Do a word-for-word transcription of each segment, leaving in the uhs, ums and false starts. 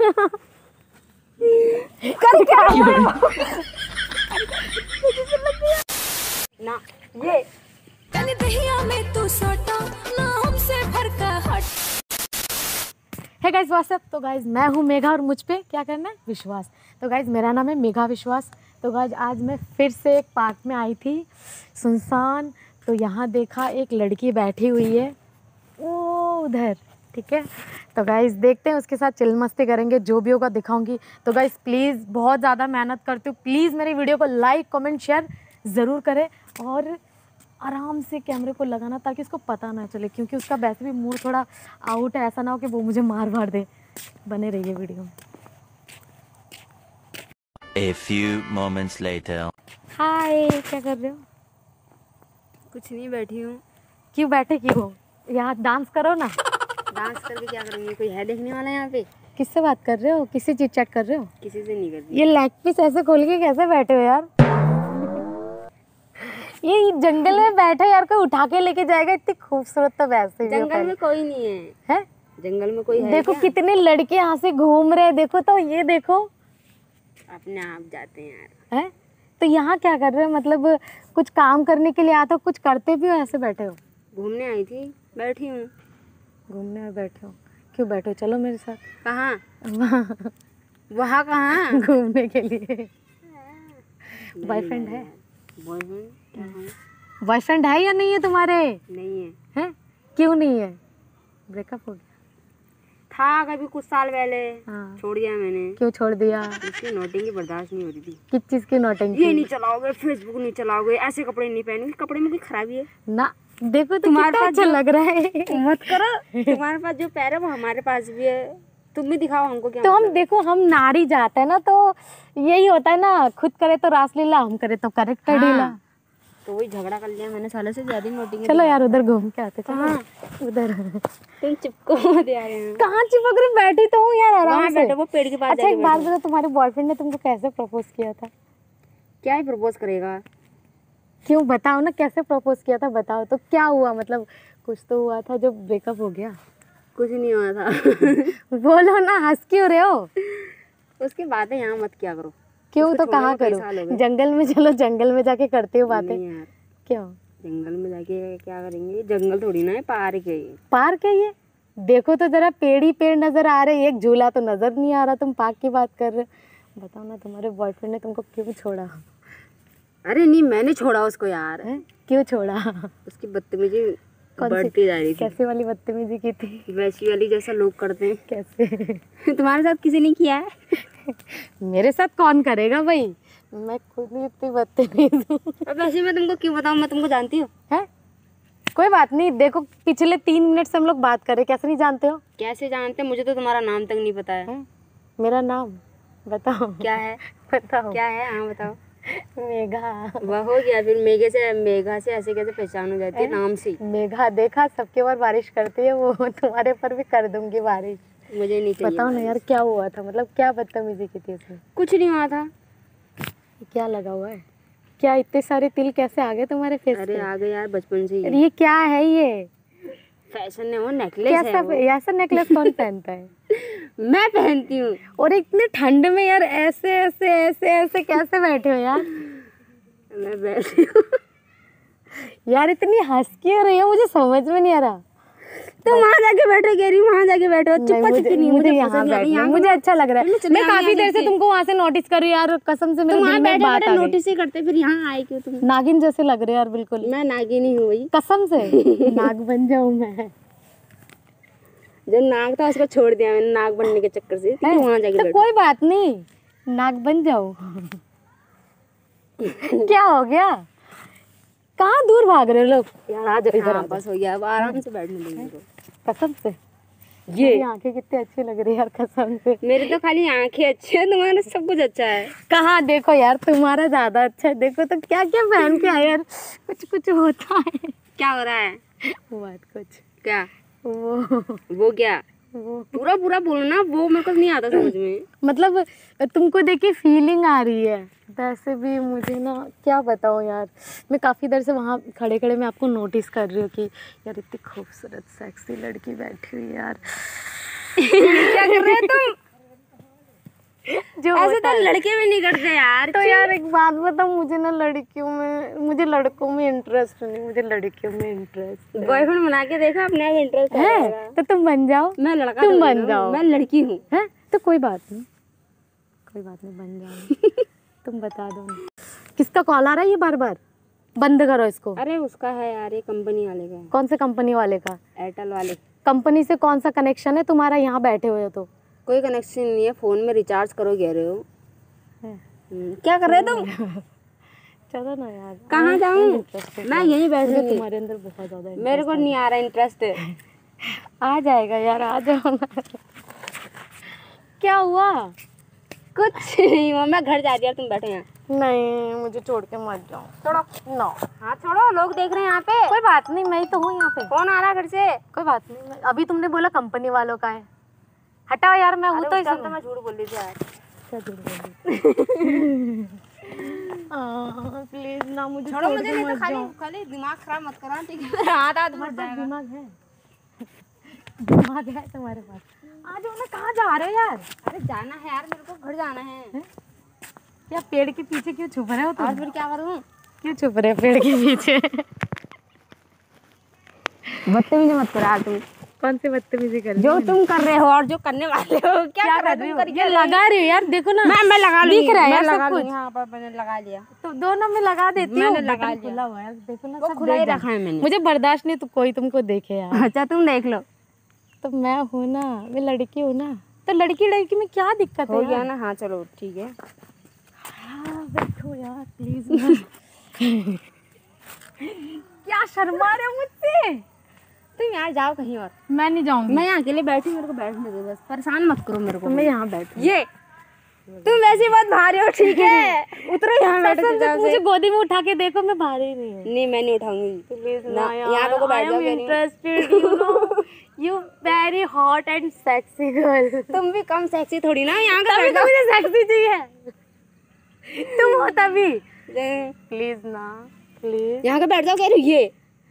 कर क्या ना ये में तू सोटा ना हमसे फरका हट। है गाइस व्हाट्सअप। तो गाइस मैं हूँ मेघा और मुझ पे क्या करना है विश्वास। तो गाइस मेरा नाम है मेघा विश्वास। तो गाइस आज मैं फिर से एक पार्क में आई थी सुनसान। तो यहाँ देखा एक लड़की बैठी हुई है वो उधर, ठीक है। तो गाइस देखते हैं उसके साथ चिल मस्ती करेंगे, जो भी होगा दिखाऊंगी। तो गाइस प्लीज़ बहुत ज़्यादा मेहनत करती हूँ, प्लीज़ मेरी वीडियो को लाइक कमेंट शेयर ज़रूर करें और आराम से कैमरे को लगाना ताकि उसको पता ना चले, क्योंकि उसका वैसे भी मूड थोड़ा आउट है, ऐसा ना हो कि वो मुझे मार मार दे। बने रहिए वीडियो में। A few moments later. हाय, क्या कर रहे हो? कुछ नहीं, बैठी हूँ। क्यों बैठे क्यों हो? यहाँ डांस करो ना। डांस करके क्या करेंगे? कोई है देखने वाला यहाँ पे? किससे बात कर रहे हो? किससे चिट चैट कर रहे हो? किसी से नहीं कर रही। ये लेग पीस ऐसे खोल के कैसे बैठे हो यार? ये जंगल में बैठे यार, कोई उठा के लेके जाएगा? इतनी खूबसूरत तो वैसे भी जंगल में कोई नहीं है। है? जंगल में कोई है? देखो क्या? कितने लड़के यहाँ से घूम रहे हैं, देखो तो ये देखो। अपने आप जाते हैं यार। है? तो यहाँ क्या कर रहे हो? मतलब कुछ काम करने के लिए आते हो, कुछ करते भी हो, ऐसे बैठे हो? घूमने आई थी, बैठी हूँ। घूमने में बैठे हो? क्यों बैठे हो? चलो मेरे साथ। कहाँ? वहाँ वहाँ कहाँ? घूमने के लिए। बॉयफ्रेंड है? बॉयफ्रेंड बॉयफ्रेंड है या नहीं है तुम्हारे? नहीं है। हैं? क्यों नहीं है? ब्रेकअप हो गया था कभी कुछ साल पहले। हाँ। छोड़ दिया मैंने। क्यों छोड़ दिया? इसकी नोटिंग बर्दाश्त नहीं हो रही थी। किस चीज़ की नोटिंग? ये नहीं चलाओगे, फेसबुक नहीं चलाओगे, ऐसे कपड़े नहीं पहनेंगे। कपड़े में कोई खराबी है? ना देखो तो तुम्हारे पास अच्छा लग रहा है। मत करो। तुम्हारे पास जो पैर है वो हमारे पास भी है। तुम भी दिखाओ हमको क्या। तो हम देखो, हम नारी जाते हैं ना, तो यही होता है ना, खुद करे तो रासलीला, हम करे तो करेक्टर ढीला। तो वही झगड़ा कर लिया मैंने साले से, ज्यादा नोटिंग। चलो यार उधर घूम के आते। चलो उधर। तुम चिपको मत यार। कहाँ चिपक रही? बैठी तो हूँ यार आराम से। बैठो, वो पेड़ के पास। अच्छा एक बात बताओ, तुम्हारे बॉयफ्रेंड ने तुमको कैसे प्रपोज किया था? क्या ही प्रपोज करेगा? क्यों बताओ ना, कैसे प्रपोज किया था बताओ तो। क्या हुआ? मतलब कुछ तो हुआ था जो ब्रेकअप हो गया? कुछ नहीं हुआ था। बोलो ना, हंस क्यों रहे हो? उसकी बातें यहाँ मत क्या करो। क्यों? तो कहाँ करो? जंगल में चलो, जंगल में जाके करते हो बातें। यार क्यों? जंगल में जाके क्या करेंगे? जंगल थोड़ी ना है, पार्क है ये। पार्क है ये? देखो तो जरा, पेड़ ही पेड़ नजर आ रहे, एक झूला तो नजर नहीं आ रहा, तुम पार्क की बात कर रहे हो। बताओ ना, तुम्हारे बॉयफ्रेंड ने तुमको क्यों छोड़ा? अरे नहीं, मैंने छोड़ा उसको यार। है? क्यों छोड़ा? उसकी बदतमीजी बढ़ती जा रही थी। कैसे वाली बदतमीजी की थी? वैसी वाली जैसा लोग करते हैं। कैसे? तुम्हारे साथ किसी ने किया है? मेरे साथ कौन करेगा भाई, मैं खुद ही इतनी बदतमीज हूँ। अब वैसे मैं तुमको क्यों बताऊँ, मैं तुमको जानती हूँ। है? कोई बात नहीं, देखो पिछले तीन मिनट से हम लोग बात कर रहे, कैसे नहीं जानते हो? कैसे जानते? मुझे तो तुम्हारा नाम तक नहीं पता है, है? मेरा नाम बताओ। क्या है? बताओ क्या है? हाँ बताओ। मेघा। वह हो गया फिर। मेघे से मेघा से ऐसे कैसे पहचान हो जाती है नाम से? मेघा देखा, सबके ऊपर बारिश करती है वो, तुम्हारे ऊपर भी कर दूंगी बारिश। मुझे नहीं चाहिए। बताओ ना यार, क्या हुआ था? मतलब क्या बदतमीजी की थी उसने? कुछ नहीं हुआ था। क्या लगा हुआ है? क्या इतने सारे तिल कैसे आ गए तुम्हारे फेस पे? अरे आ गए यार, बचपन से ही। ये क्या है? ये फैशन है, वो नेकलेस है। कैसा? ऐसा नेकलेस कौन पहनता है? मैं पहनती हूँ। और इतने ठंड में यार ऐसे ऐसे ऐसे ऐसे कैसे बैठे हो यार? मैं बैठी हूँ। यार इतनी हंस क्यों रही हो, मुझे समझ में नहीं आ रहा। तुम वहाँ जाके बैठो, कह रही वहाँ जाके बैठो। चुप्पा चुप्पी नहीं, मुझे यहाँ बैठना मुझे अच्छा लग रहा है। मैं काफी देर से तुमको वहाँ से नोटिस कर रही हूँ यार, कसम से मेरे दिल में बात आ गई। नोटिस ही करते, फिर यहाँ आए क्यों तुम? नागिन जैसे लग रहे यार बिल्कुल। मैं नागिन ही हूँ भाई, कसम से। नाग बन जाऊँ मैं? जो नाग था उसको छोड़ दिया मैंने नाग बनने के चक्कर से। वहाँ जाके बैठो। कोई बात नहीं, नाग बन जाओ। क्या हो गया? कहाँ दूर भाग रहे लोग? यार आ जाओ इधर, बस हो गया, अब आराम से बैठने देंगे। कसम से ये आंखें कितनी अच्छी लग रही है यार, कसम से। मेरी तो खाली आंखें अच्छी है, तुम्हारा सब कुछ अच्छा है। कहाँ? देखो यार तुम्हारा ज्यादा अच्छा है। देखो तो क्या क्या पहन के आए यार, कुछ कुछ होता है। क्या हो रहा है? बात कुछ क्या? वो वो क्या? वो पूरा पूरा बोलना, वो मेरे को नहीं आता समझ में। मतलब तुमको देखिए फीलिंग आ रही है, वैसे भी मुझे ना क्या बताऊँ यार। मैं काफ़ी देर से वहाँ खड़े खड़े मैं आपको नोटिस कर रही हूँ कि यार इतनी खूबसूरत सेक्सी लड़की बैठी हुई यार। क्या कर रहे हो तुम? जो ऐसे होता तो है। लड़के भी नहीं करते यार। तो यार एक बात बता, मुझे ना लड़कियों में, मुझे लड़कों में इंटरेस्ट नहीं, मुझे लड़कियों में इंटरेस्ट बॉयफ्रेंड बना के देखा, अपने आप इंटरेस्ट है। तो तुम बन जाओ, मैं लड़का तुम थोड़ी बन हूँ, जाओ। मैं लड़की हूँ। है तो कोई बात नहीं, कोई बात नहीं, बन जाओ। तुम बता दो। किसका कॉल आ रहा है ये बार बार? बंद करो इसको। अरे उसका है यार, ये कंपनी वाले का है। कौन से कंपनी वाले का? एयरटेल वाले। कंपनी से कौन सा कनेक्शन है तुम्हारा? यहाँ बैठे हुए हो तो कोई कनेक्शन नहीं है, फोन में रिचार्ज करो कह रहे हो। है। क्या कर रहे हो तुम? चलो ना यार, कहाँ जाऊँ? मैं यहीं मुझे बैठूंगी। तुम्हारे अंदर बहुत ज्यादा मेरे को नहीं आ रहा इंटरेस्ट। आ जाएगा यार, आ जाओ ना। क्या हुआ? कुछ नहीं हुआ, मैं घर जा रही हूँ, तुम बैठो यहाँ। नहीं, मुझे छोड़ के मत जाओ। छोड़ो। नो, हाँ छोड़ो, लोग देख रहे हैं यहाँ पे। कोई बात नहीं, मैं ही तो हूँ यहाँ पे। फोन आ रहा है घर से। कोई बात नहीं, मैं अभी तुमने बोला कंपनी वालों का है। हटाओ यार, मैं हूँ तो इस इसमें। तो मैं झूठ बोल रही थी यार। क्या झूठ बोल रही? प्लीज ना, मुझे छोड़ो छोड़ मुझे, के नहीं तो मत खाली जाओ। खाली दिमाग खराब मत करो, ठीक है? हाथ हाथ फट जाएगा। दिमाग है, दिमाग है तुम्हारे पास। आ जाओ ना, कहाँ जा रहे हो यार? अरे जाना है यार, मेरे को घर जाना है। क्या पेड़ के पीछे क्यों छुप रहे हो तुम? और फिर क्या करूँ? क्यों छुप रहे हो पेड़ के पीछे? बदतमीजी मत करो यार तुम। कौन सी बदतमीजी कर रही जो तुम कर रहे हो और जो करने वाले हो, क्या, क्या कर कर रही रहे हो? हो? ये लगा रही हो यार, देखो ना। मैं मैं लगा लूंगी, दिख रहा है मैं यार लगा सब कुछ। लूंगी। हाँ पर मैंने लगा लिया। तो दोनों में लगा देती हूँ। मैंने लगा बटन लिया। खुला हुआ है, देखो ना, वो सब खुला ही देख जाए। रखा है मैंने। मुझे बर्दाश्त नहीं तो कोई तुमको देखे यार। अच्छा तुम देख लो। तो मैं हूँ ना, मैं लड़की हूँ ना, तो लड़की लड़की में क्या दिक्कत है हो यार? गया ना? हाँ चलो ठीक है। हाँ बैठो यार प्लीज। क्या शर्मा रहे हो मुझसे? तुम यार जाओ कहीं और। मैं नहीं जाऊंगी। मैं यहाँ अकेले बैठी, मेरे को बैठने दो बस, परेशान मत करो मेरे को। मैं यहाँ बैठू। ये तुम वैसी बात भारी हो, ठीक है? उतरो यहाँ बैठो चुपचाप से। मुझे गोदी में उठा के देखो, मैं भारी नहीं हूँ। नहीं मैं नहीं उठाऊंगी। प्लीज ना, यहाँ पे को बैठ जाओ। Interested, you know, you very hot and sexy girl. तुम भी कम सेक्सी थोड़ी ना, यहाँ का तभी बैठ तो मुझे सेक्सी चाहिए। तुम हो तभी। जाओ। प्लीज ना, प्लीज। यहाँ का बैठ जाओ कह रही हूँ। ये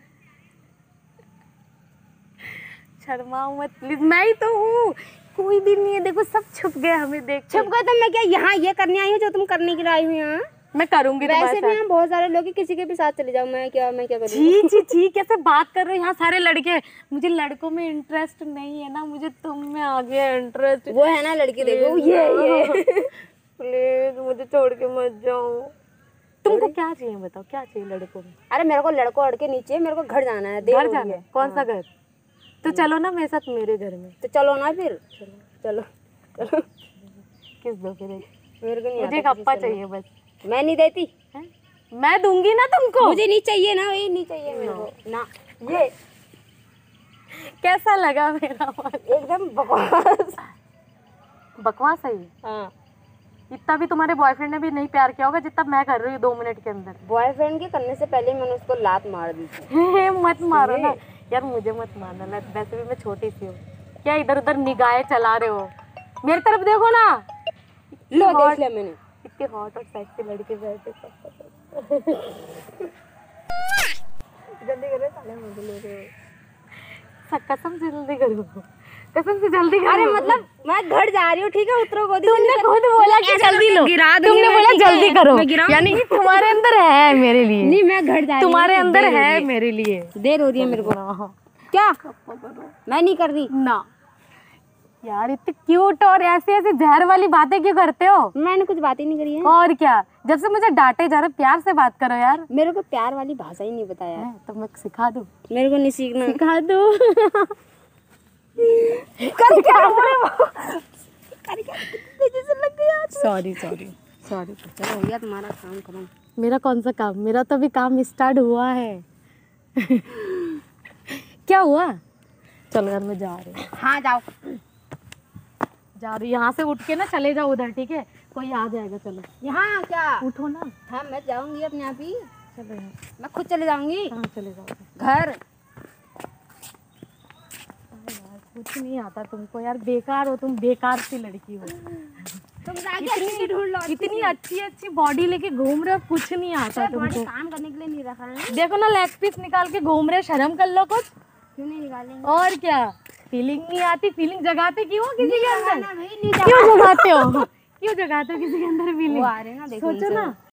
शर्माओ मत प्लीज, मैं ही तो हूँ, कोई भी नहीं है। देखो सब छुप गए हमें देख। छुप गए तो मैं क्या यहाँ ये करने आई हूँ जो तुम करने के लिए आई हूँ यहाँ? मैं करूंगी वैसे तुम्हारे भी साथ। यहाँ बहुत सारे लोग हैं, किसी के भी साथ चले जाओ। मैं क्या मैं क्या करूँ? जी जी जी, कैसे बात कर रहे हो? यहाँ सारे लड़के हैं। मुझे लड़कों में इंटरेस्ट नहीं है ना, मुझे तुम में आ गया इंटरेस्ट। वो है ना लड़की, देखो ये ये। प्लीज मुझे छोड़ के मत जाओ। तुमको क्या चाहिए बताओ, क्या चाहिए लड़कों में? अरे मेरे को लड़कों लड़के नीचे, मेरे को घर जाना है। देर घर हो जाना रही है? है। कौन सा घर? तो चलो ना मेरे साथ मेरे घर में। तो चलो ना फिर। चलो चलो। किस दो फिर? मेरे को नहीं मुझे एक आता अप्पा किसी से। चाहिए बस। मैं नहीं देती। हैं? मैं दूंगी ना तुमको। मुझे नहीं चाहिए ना, ये नहीं चाहिए मेरे को ना। ये कैसा लगा मेरा बात? एकदम बकवास। बकवास है ये। हाँ इतना भी तुम्हारे बॉयफ्रेंड ने भी नहीं प्यार किया होगा जितना मैं कर रही हूँ दो मिनट के अंदर। बॉयफ्रेंड के करने से पहले मैंने उसको लात मार दी थी। मत मारो ना यार, मुझे मत मारना ना, वैसे भी मैं छोटी सी हूँ। क्या इधर उधर निगाहें चला रहे हो? मेरी तरफ देखो ना। लो hot- देख लिया मैंने। इतने हॉट और सेक्सी लड़के बैठे। जल्दी करो साले मुझे ले रहे हो। कसम से जल्दी करो, कसम से जल्दी करो। अरे मतलब मैं घर जा रही हूँ, ठीक है? उतरो गोदी से। तुमने खुद बोला कि जल्दी लो। गिरा दूंगी तुमने मैं, बोला ठीक है? जल्दी करो, मैं गिराऊंगी। यानी कि तुम्हारे अंदर है मेरे लिए। नहीं मैं घर जा रही हूँ। तुम्हारे अंदर देर हो रही है मेरे लिए। देर हो रही है मेरे को। क्या मैं नहीं कर रही ना यार, इतनी क्यूट और ऐसे ऐसे जहर वाली बातें क्यों करते हो? मैंने कुछ बात ही नहीं करी है। और क्या, जब से मुझे डांटे जा रहे, प्यार से बात करो यार। मेरे को प्यार वाली भाषा ही नहीं बताया। है, तो मैं सिखा दूं? मेरे को नहीं सीखना। सिखा दूं? कर क्या कर क्या जैसे लग गया। Sorry sorry sorry. चलो हो गया तुम्हारा काम खत्म। मेरा कौन सा काम? मेरा तो अभी काम स्टार्ट हुआ है। क्या हुआ? चलो यार मैं जा रही हूँ। हाँ जाओ। जा रही, यहाँ से उठ के ना चले जाओ उधर, ठीक है? कोई आ जाएगा। चलो यहाँ क्या? उठो ना। हाँ मैं जाऊंगी अपने आप ही। चलो यार, मैं खुद चले जाऊंगी कहाँ चले जाओगे? घर। यार कुछ नहीं आता तुमको यार, बेकार हो तुम, बेकार सी लड़की हो। तुम जाके अच्छी ढूंढ लो। इतनी अच्छी अच्छी बॉडी लेके घूम रहे हो, कुछ नहीं आता तुम्हारे तुमको। काम करने के लिए नहीं रखा है। देखो ना लेग पीस निकाल के घूम रहे, शर्म कर लो कुछ। क्यों नहीं निकालेंगे? और क्या, फीलिंग नहीं आती? फीलिंग जगाते क्यों हो किसी के अंदर? ना भाई नहीं क्यों जगाते हो? क्यों जगा तो किसी के अंदर भी वो नहीं आ रहे हैं ना, देखो सोचो उनसे। ना